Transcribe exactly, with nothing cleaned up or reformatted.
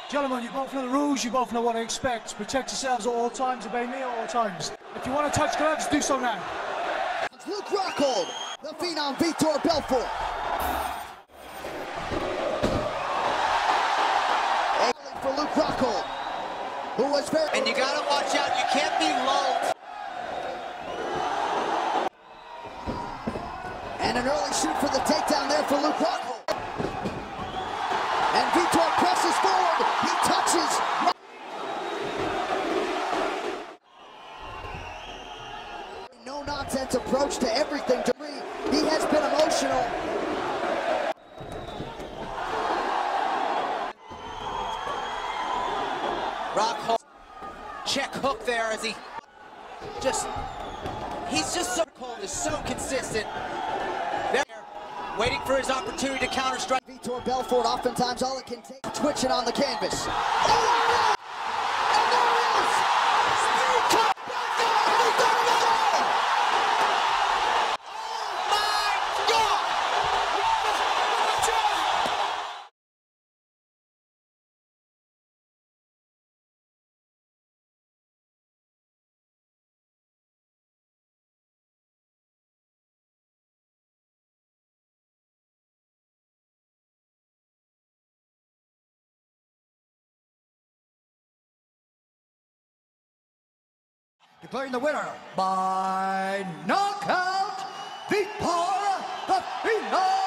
Gentlemen, you both know the rules, you both know what to expect. Protect yourselves at all times, obey me at all times. If you want to touch gloves, do so now. It's Luke Rockhold, the phenom Vitor Belfort. For Luke Rockhold, who was very... And you gotta watch out, you can't be lulled. And an early shoot for the takedown there for Luke Rockhold. And Vitor presses forward, he touches. No-nonsense approach to everything. He has been emotional. Rockhold, check hook there as he just, he's just so cold, is so consistent. There, waiting for his opportunity to counter strike. Vitor Belfort, oftentimes all it can take, twitching on the canvas. Oh, and there it is! Spear cut! Oh my God! Declaring the winner by knockout, Vitor the Phenom